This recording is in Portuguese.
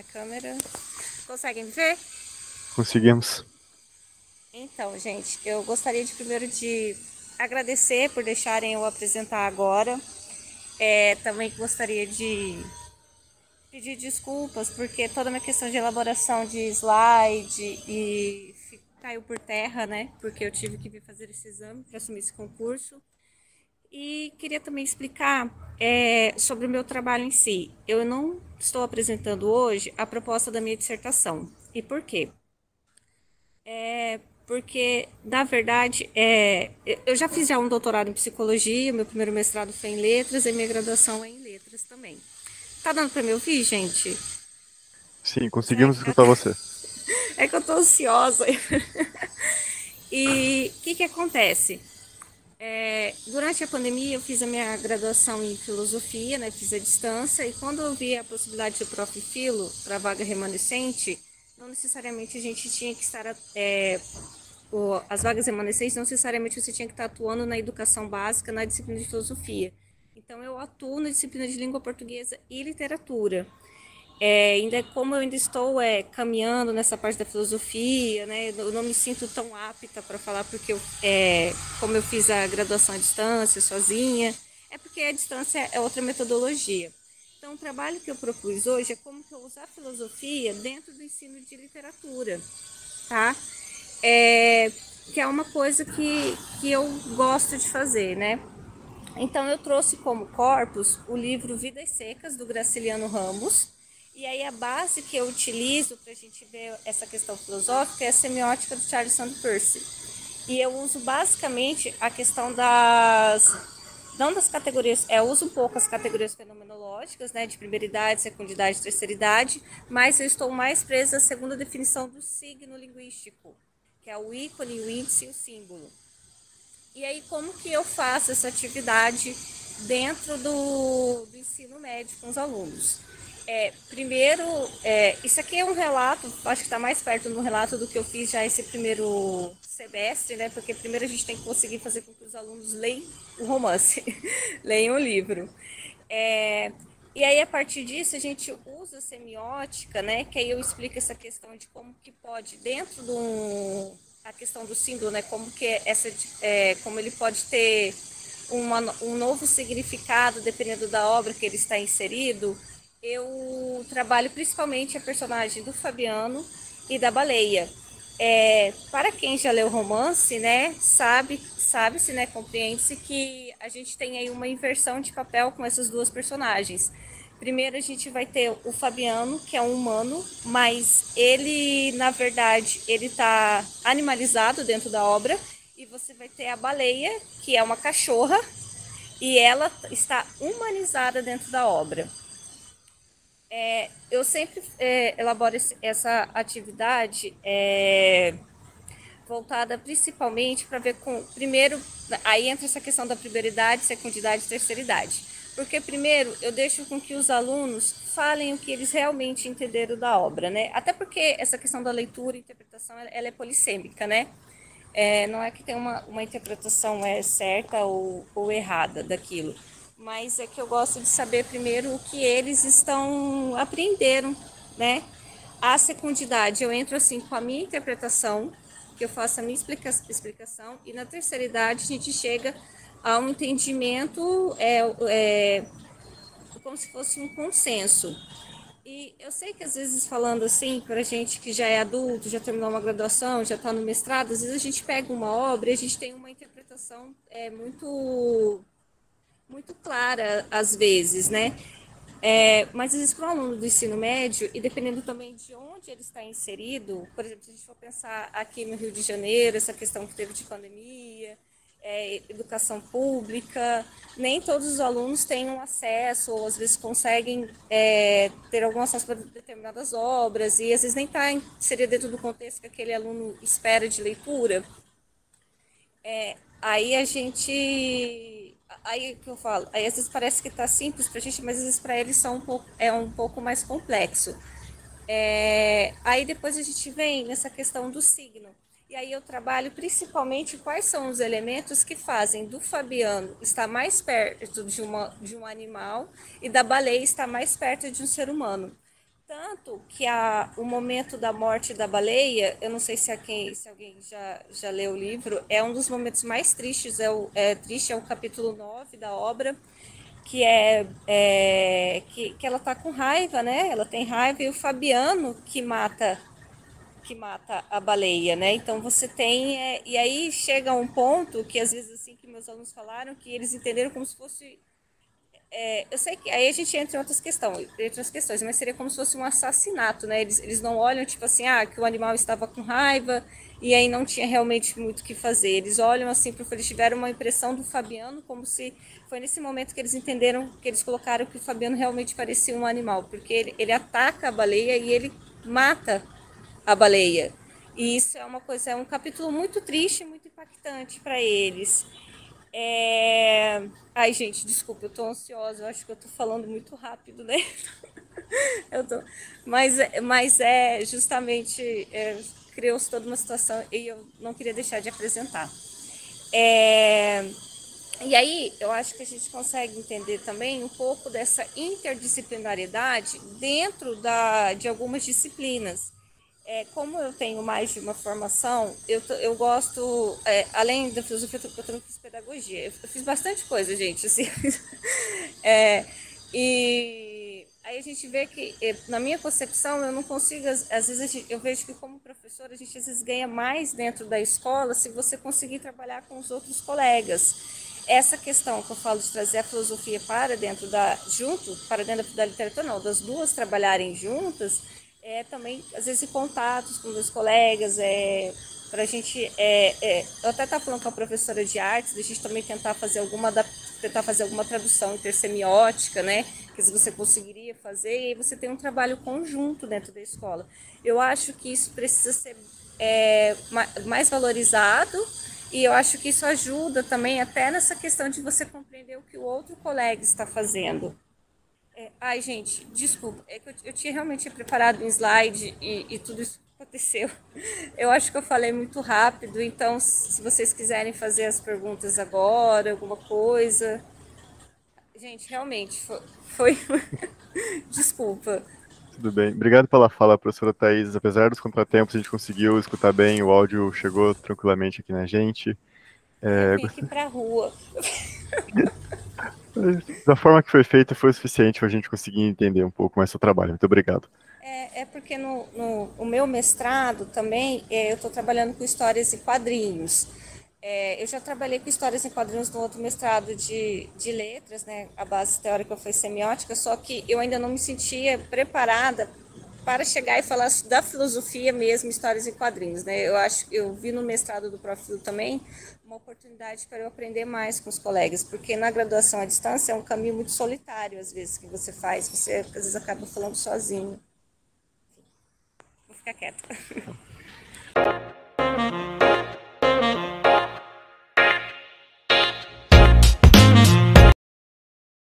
câmera. Conseguem me ver? Conseguimos. Então, gente, eu gostaria de primeiro de agradecer por deixarem eu apresentar agora. Também gostaria de pedir desculpas, porque toda a minha questão de elaboração de slide caiu por terra, né? Porque eu tive que vir fazer esse exame para assumir esse concurso. E queria também explicar sobre o meu trabalho em si. Eu não estou apresentando hoje a proposta da minha dissertação. E por quê? Porque, na verdade, eu já fiz já um doutorado em psicologia, meu primeiro mestrado foi em letras e minha graduação é em letras também. Tá dando para me ouvir, gente? Sim, Será conseguimos que tá? escutar você. É que eu tô ansiosa. E o que acontece? Durante a pandemia, eu fiz a minha graduação em filosofia, né? Fiz a distância, e quando eu vi a possibilidade do Prof. Filo para vaga remanescente, não necessariamente a gente tinha que estar. As vagas remanescentes, não necessariamente você tinha que estar atuando na educação básica, na disciplina de filosofia. Então, eu atuo na disciplina de língua portuguesa e literatura. Ainda como eu ainda estou caminhando nessa parte da filosofia, né, eu não me sinto tão apta para falar porque como eu fiz a graduação à distância sozinha, é porque a distância é outra metodologia. Então, o trabalho que eu propus hoje é como que eu usar a filosofia dentro do ensino de literatura, tá? É, que é uma coisa que eu gosto de fazer, né? Então eu trouxe como corpus o livro Vidas Secas, do Graciliano Ramos. E aí a base que eu utilizo para a gente ver essa questão filosófica é a semiótica do Charles Sanders Peirce. E eu uso basicamente a questão não das categorias, eu uso um pouco as categorias fenomenológicas, né, de primeira idade, segunda idade, terceira idade, mas eu estou mais presa à segunda definição do signo linguístico, que é o ícone, o índice e o símbolo. E aí, como que eu faço essa atividade dentro do ensino médio com os alunos? Primeiro, isso aqui é um relato, acho que está mais perto do relato do que eu fiz já esse primeiro semestre, né? Porque primeiro a gente tem que conseguir fazer com que os alunos leiam o romance, leiam o livro. E aí, a partir disso, a gente usa a semiótica, né? Que aí eu explico essa questão de como que pode, dentro do a questão do símbolo, né? Como que como ele pode ter um novo significado dependendo da obra que ele está inserido. Eu trabalho principalmente a personagem do Fabiano e da Baleia. Para quem já leu romance, né, sabe-se, né, compreende-se que a gente tem aí uma inversão de papel com essas duas personagens. Primeiro a gente vai ter o Fabiano, que é um humano, mas ele, na verdade, ele está animalizado dentro da obra, e você vai ter a Baleia, que é uma cachorra, e ela está humanizada dentro da obra. Eu sempre elaboro essa atividade voltada principalmente para ver com. Primeiro, aí entra essa questão da primeira idade, segunda idade e terceira idade. Porque primeiro eu deixo com que os alunos falem o que eles realmente entenderam da obra, né? Até porque essa questão da leitura e interpretação ela é polissêmica, né? Não é que tem uma interpretação certa ou errada daquilo, mas é que eu gosto de saber primeiro o que eles aprenderam, né? A secundidade, eu entro assim com a minha interpretação, que eu faço a minha explicação, e na terceira idade a gente chega a um entendimento como se fosse um consenso. E eu sei que às vezes falando assim, para gente que já é adulto, já terminou uma graduação, já está no mestrado, às vezes a gente pega uma obra e a gente tem uma interpretação muito clara, às vezes, né? Mas às vezes para o aluno do ensino médio, e dependendo também de onde ele está inserido, por exemplo, se a gente for pensar aqui no Rio de Janeiro, essa questão que teve de pandemia, educação pública, nem todos os alunos têm um acesso, ou às vezes conseguem ter algum acesso para determinadas obras, e às vezes nem está inserido dentro do contexto que aquele aluno espera de leitura. Aí a gente. Aí que eu falo, aí às vezes parece que está simples para a gente, mas às vezes para eles é um pouco mais complexo. Aí depois a gente vem nessa questão do signo. E aí eu trabalho principalmente quais são os elementos que fazem do Fabiano estar mais perto de um animal e da baleia estar mais perto de um ser humano. Tanto que o momento da morte da baleia, eu não sei se alguém já leu o livro, é um dos momentos mais tristes, triste, é o capítulo 9 da obra, que ela tá com raiva, né? Ela tem raiva e o Fabiano que mata a baleia, né? Então você tem e aí chega um ponto que às vezes assim que meus alunos falaram que eles entenderam como se fosse eu sei que aí a gente entra em outras questões, mas seria como se fosse um assassinato, né? Eles não olham tipo assim, que o animal estava com raiva e aí não tinha realmente muito o que fazer. Eles olham assim, porque eles tiveram uma impressão do Fabiano como se foi nesse momento que eles entenderam, que eles colocaram que o Fabiano realmente parecia um animal, porque ele ataca a baleia e ele mata a baleia. E isso é um capítulo muito triste, muito impactante para eles. Ai, gente, desculpa, eu tô ansiosa, eu acho que eu tô falando muito rápido, né? Eu tô... mas é justamente criou-se toda uma situação e eu não queria deixar de apresentar. É, e aí, eu acho que a gente consegue entender também um pouco dessa interdisciplinariedade dentro de algumas disciplinas. Como eu tenho mais de uma formação, eu gosto, além da filosofia, eu também fiz pedagogia. Eu fiz bastante coisa, gente. Assim. É, e aí a gente vê que, na minha concepção, eu não consigo, às vezes eu vejo que como professor, a gente às vezes ganha mais dentro da escola se você conseguir trabalhar com os outros colegas. Essa questão que eu falo de trazer a filosofia para dentro da literatura, não, das duas trabalharem juntas, também, às vezes, em contatos com meus colegas, para a gente, eu até estava falando com a professora de artes, da gente também tentar fazer alguma tradução intersemiótica, né, que você conseguiria fazer, e aí você tem um trabalho conjunto dentro da escola. Eu acho que isso precisa ser mais valorizado, e eu acho que isso ajuda também até nessa questão de você compreender o que o outro colega está fazendo. Ai, gente, desculpa, é que eu tinha realmente preparado um slide e tudo isso aconteceu. Eu acho que eu falei muito rápido, então se vocês quiserem fazer as perguntas agora, alguma coisa. Gente, realmente, desculpa. Tudo bem. Obrigado pela fala, professora Thais. Apesar dos contratempos, a gente conseguiu escutar bem, o áudio chegou tranquilamente aqui na gente. Eu É, vim aqui pra rua. Da forma que foi feita, foi o suficiente para a gente conseguir entender um pouco mais seu trabalho. Muito obrigado. Porque o meu mestrado também, eu estou trabalhando com histórias em quadrinhos. Eu já trabalhei com histórias em quadrinhos no outro mestrado de letras, né? A base teórica foi semiótica, só que eu ainda não me sentia preparada para chegar e falar da filosofia mesmo, histórias em quadrinhos, né? Eu vi no mestrado do Profil também uma oportunidade para eu aprender mais com os colegas, porque na graduação à distância é um caminho muito solitário, às vezes, que você faz, você às vezes acaba falando sozinho. Vou ficar quieta.